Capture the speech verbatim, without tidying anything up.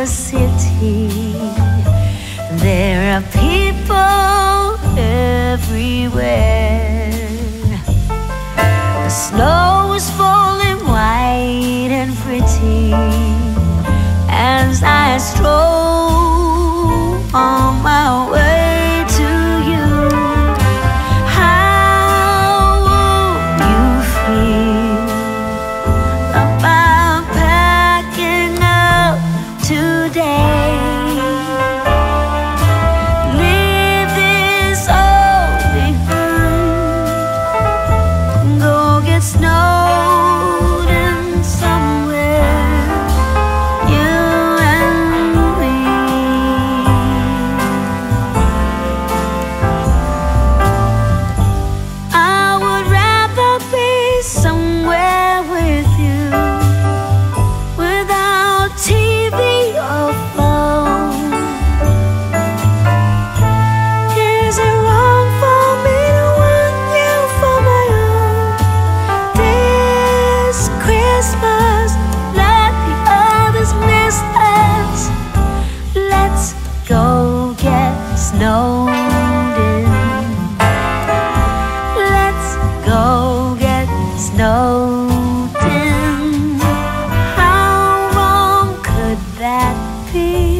the city. There are people everywhere. The snow is falling white and pretty as I stroll on my way to you. How would you feel about packing up today? Leave this all behind, go get snowed in somewhere, you and me. I would rather be somewhere with you, without T V or phone. Is it wrong for me to want you for my own? This Christmas, let the others miss us. Let's go get snowed in. Let's go get snowed in. How wrong could that be?